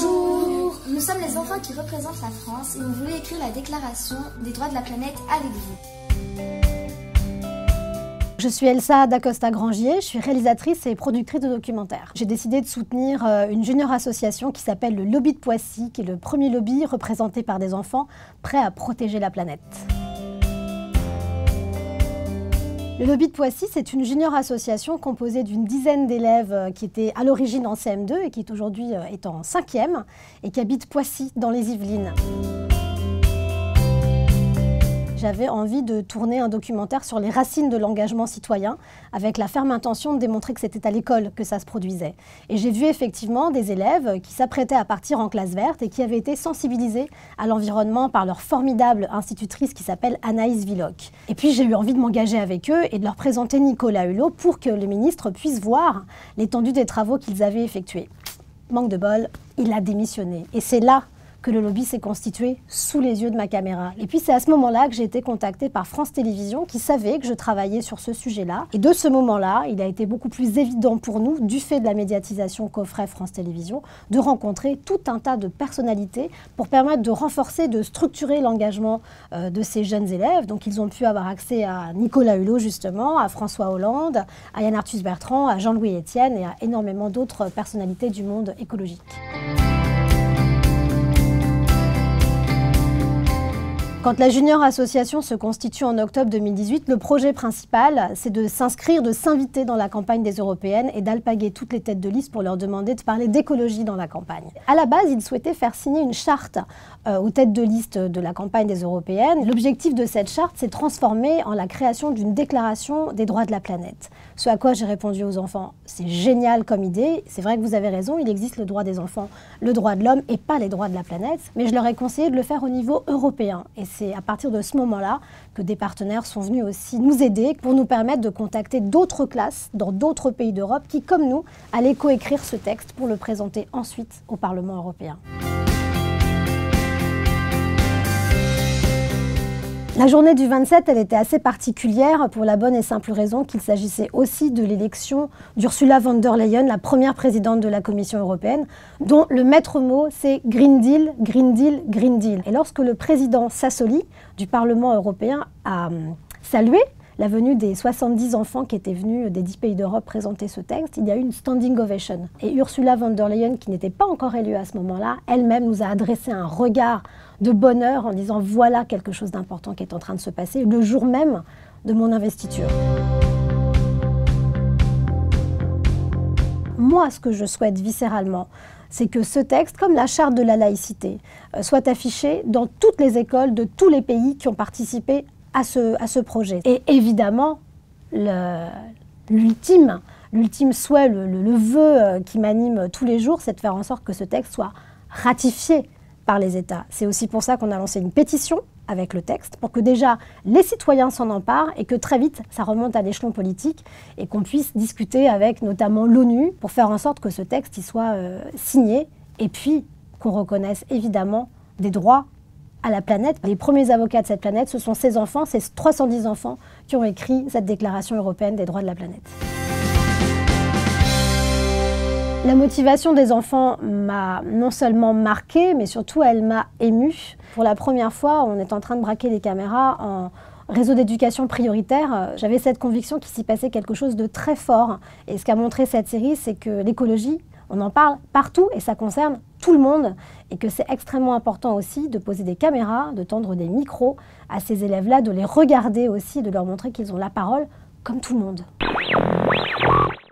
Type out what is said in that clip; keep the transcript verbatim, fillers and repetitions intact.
Bonjour. Nous sommes les enfants qui représentent la France et on voulait écrire la déclaration des droits de la planète avec vous. Je suis Elsa Dacosta-Grangier, je suis réalisatrice et productrice de documentaires. J'ai décidé de soutenir une junior association qui s'appelle le Lobby de Poissy, qui est le premier lobby représenté par des enfants prêts à protéger la planète. Le Lobby de Poissy, c'est une junior association composée d'une dizaine d'élèves qui étaient à l'origine en C M deux et qui aujourd'hui est en cinquième et qui habitent Poissy dans les Yvelines. J'avais envie de tourner un documentaire sur les racines de l'engagement citoyen avec la ferme intention de démontrer que c'était à l'école que ça se produisait. Et j'ai vu effectivement des élèves qui s'apprêtaient à partir en classe verte et qui avaient été sensibilisés à l'environnement par leur formidable institutrice qui s'appelle Anaïs Villoc. Et puis j'ai eu envie de m'engager avec eux et de leur présenter Nicolas Hulot pour que le ministre puisse voir l'étendue des travaux qu'ils avaient effectués. Manque de bol, il a démissionné. Et c'est là que le lobby s'est constitué sous les yeux de ma caméra. Et puis c'est à ce moment-là que j'ai été contactée par France Télévisions qui savait que je travaillais sur ce sujet-là. Et de ce moment-là, il a été beaucoup plus évident pour nous, du fait de la médiatisation qu'offrait France Télévisions, de rencontrer tout un tas de personnalités pour permettre de renforcer, de structurer l'engagement euh, de ces jeunes élèves. Donc ils ont pu avoir accès à Nicolas Hulot justement, à François Hollande, à Yann Arthus Bertrand, à Jean-Louis Etienne et à énormément d'autres personnalités du monde écologique. Quand la Junior Association se constitue en octobre deux mille dix-huit, le projet principal, c'est de s'inscrire, de s'inviter dans la campagne des européennes et d'alpaguer toutes les têtes de liste pour leur demander de parler d'écologie dans la campagne. À la base, ils souhaitaient faire signer une charte euh, aux têtes de liste de la campagne des européennes. L'objectif de cette charte, c'est de transformer en la création d'une déclaration des droits de la planète. Ce à quoi j'ai répondu aux enfants, c'est génial comme idée, c'est vrai que vous avez raison, il existe le droit des enfants, le droit de l'homme et pas les droits de la planète, mais je leur ai conseillé de le faire au niveau européen. Et c'est à partir de ce moment-là que des partenaires sont venus aussi nous aider pour nous permettre de contacter d'autres classes dans d'autres pays d'Europe qui, comme nous, allaient coécrire ce texte pour le présenter ensuite au Parlement européen. La journée du vingt-sept, elle était assez particulière pour la bonne et simple raison qu'il s'agissait aussi de l'élection d'Ursula von der Leyen, la première présidente de la Commission européenne, dont le maître mot c'est Green Deal, Green Deal, Green Deal. Et lorsque le président Sassoli du Parlement européen a salué la venue des soixante-dix enfants qui étaient venus des dix pays d'Europe présenter ce texte, il y a eu une standing ovation. Et Ursula von der Leyen, qui n'était pas encore élue à ce moment-là, elle-même nous a adressé un regard de bonheur en disant « voilà quelque chose d'important qui est en train de se passer » le jour même de mon investiture. Moi, ce que je souhaite viscéralement, c'est que ce texte, comme la charte de la laïcité, soit affiché dans toutes les écoles de tous les pays qui ont participé à ce, à ce projet. Et évidemment, l'ultime l'ultime souhait, le, le, le vœu qui m'anime tous les jours, c'est de faire en sorte que ce texte soit ratifié par les États. C'est aussi pour ça qu'on a lancé une pétition avec le texte, pour que déjà les citoyens s'en emparent et que très vite ça remonte à l'échelon politique et qu'on puisse discuter avec notamment l'ONU pour faire en sorte que ce texte y soit euh, signé et puis qu'on reconnaisse évidemment des droits à la planète. Les premiers avocats de cette planète, ce sont ces enfants, ces trois cent dix enfants qui ont écrit cette déclaration européenne des droits de la planète. La motivation des enfants m'a non seulement marquée, mais surtout elle m'a émue. Pour la première fois, on est en train de braquer des caméras en réseau d'éducation prioritaire. J'avais cette conviction qu'il s'y passait quelque chose de très fort. Et ce qu'a montré cette série, c'est que l'écologie, on en parle partout et ça concerne tout le monde. Et que c'est extrêmement important aussi de poser des caméras, de tendre des micros à ces élèves-là, de les regarder aussi, de leur montrer qu'ils ont la parole comme tout le monde.